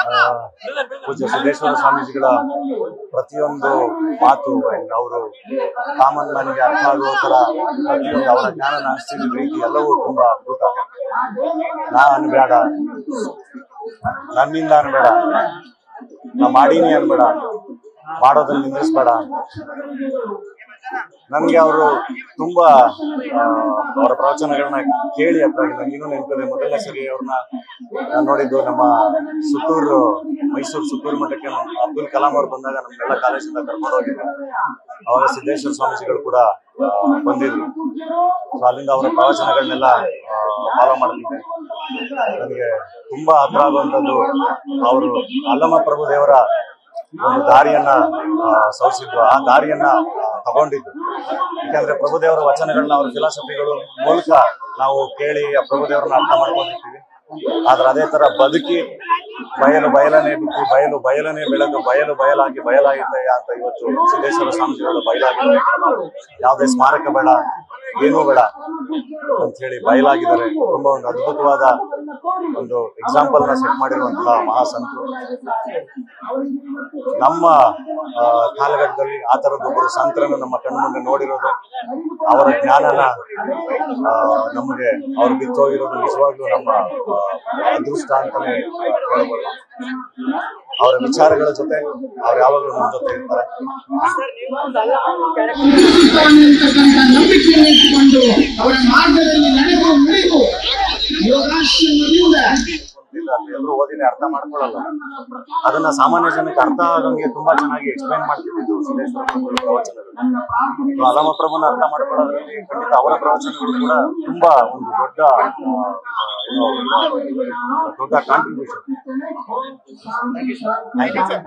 ಪೂಜ್ಯ ಸಿದ್ದೇಶ್ವರ ಸ್ವಾಮೀಜಿಗಳ ಪ್ರತಿಯೊಂದು ಮಾತು ಅವರು ಕಾಮನ್ ಮ್ಯಾನ್ಗೆ ಅರ್ಥ ಆಗುವ ತರ ಪ್ರತಿಯೊಂದು ಅವರ ಜ್ಞಾನ ಹಂಚ್ತಿದ್ದ ರೀತಿ ಎಲ್ಲವೂ ತುಂಬಾ ಅದ್ಭುತ. ನಾ ಅನ್ಬೇಡ, ನನ್ನಿಂದ ಅನ್ಬೇಡ, ನಾ ಮಾಡೀನಿ ಅನ್ಬೇಡ, ಮಾಡೋದನ್ನ ನಿಂದಿಸ್ಬೇಡ. ನನ್ಗೆ ಅವರು ತುಂಬಾ ಅವರ ಪ್ರವಚನಗಳನ್ನ ಕೇಳಿ ಅರ್ಥಾಗಿಲ್ಲ. ಇನ್ನೂ ನೆನಪಿದೆ, ಮೊದಲನೇ ಸರಿ ಅವ್ರನ್ನ ನಾನು ನೋಡಿದ್ದು ನಮ್ಮ ಮೈಸೂರು ಸುತ್ತೂರು ಮಠಕ್ಕೆ ಅಬ್ದುಲ್ ಕಲಾಂ ಅವ್ರು ಬಂದಾಗ ನಮ್ಗೆಲ್ಲ ಕಾಲೇಜಿಂದ ಕರ್ಕೊಂಡು ಹೋಗಿದ್ರು. ಅವಾಗ ಸಿದ್ದೇಶ್ವರ ಸ್ವಾಮೀಜಿಗಳು ಕೂಡ ಬಂದಿದ್ರು. ಸೊ ಅಲ್ಲಿಂದ ಅವರ ಪ್ರವಚನಗಳನ್ನೆಲ್ಲ ಫಾಲೋ ಮಾಡ್ತಿದ್ದೆ. ನನಗೆ ತುಂಬಾ ಹತ್ರ ಆಗುವಂಥದ್ದು ಅವರು ಅಲ್ಲಮ ಪ್ರಭು ದೇವರ ಒಂದು ದಾರಿಯನ್ನ ಸೋಸಿದ್ದು, ಆ ದಾರಿಯನ್ನ ತಗೊಂಡಿದ್ದು. ಯಾಕಂದ್ರೆ ಪ್ರಭುದೇವರ ವಚನಗಳನ್ನ ಅವ್ರ ಫಿಲಾಸಫಿಗಳು ಮೂಲಕ ನಾವು ಕೇಳಿ ಆ ಪ್ರಭುದೇವರನ್ನ ಅರ್ಥ ಮಾಡ್ಕೊಂಡಿರ್ತೀವಿ. ಆದ್ರೆ ಅದೇ ತರ ಬದುಕಿ ಬಯಲನೆ ಬಿಟ್ಟು ಬಯಲನೆ ಬೆಳೆದು ಬಯಲಾಗಿದ್ದಯ್ಯ ಅಂತ ಇವತ್ತು ಸಿದ್ದೇಶ್ವರ ಸ್ವಾಮೀಜಿಗಳು ಬಯಲಾಗಿದೆ. ಯಾವುದೇ ಸ್ಮಾರಕ ಬೇಡ, ಏನೂ ಬೇಡ ಅಂತ ಹೇಳಿ ಬಯಲಾಗಿದ್ದಾರೆ. ತುಂಬಾ ಒಂದು ಅದ್ಭುತವಾದ ಒಂದು ಎಕ್ಸಾಂಪಲ್ ನ ಸೆಟ್ ಮಾಡಿರುವಂತಹ ಮಹಾಸಂತರು. ನಮ್ಮ ಕಾಲಘಟ್ಟದಲ್ಲಿ ಆ ತರದೊಬ್ಬರು ಸಂತರನ್ನು ನಮ್ಮ ಕಣ್ಮುಂದೆ ನೋಡಿರೋದು, ಅವರ ಜ್ಞಾನನ ನಮಗೆ ಅವ್ರು ಬಿತ್ತೋಗಿರೋದು ನಿಜವಾಗ್ಲೂ ನಮ್ಮ ಅದೃಷ್ಟ ಅಂತಾನೆ ಹೇಳ್ಬೋದು. ಅವರ ವಿಚಾರಗಳ ಜೊತೆ ಅವ್ರು ಯಾವಾಗಲೂ ನಮ್ಮ ಜೊತೆ ಇರ್ತಾರೆ. ಎಲ್ಲರೂ ಓದಿನೇ ಅರ್ಥ ಮಾಡ್ಕೊಳ್ಳಲ್ಲ. ಅದನ್ನ ಸಾಮಾನ್ಯ ಜನಕ್ಕೆ ಅರ್ಥ ಆಗಂಗೆ ತುಂಬಾ ಚೆನ್ನಾಗಿ ಎಕ್ಸ್ಪ್ಲೈನ್ ಮಾಡ್ತಿದ್ದು ಸಿದ್ದೇಶ್ವರ ಪ್ರವಚನಗಳು. ಅಲ್ಲಮ ಪ್ರಭುನ ಅರ್ಥ ಮಾಡ್ಕೊಳ್ಳೋದ್ರಲ್ಲಿ ಖಂಡಿತ ಅವರ ಪ್ರವಚನಗಳು ಕೂಡ ತುಂಬಾ ಒಂದು ದೊಡ್ಡ ಕಾಂಟ್ರಿಬ್ಯೂಷನ್.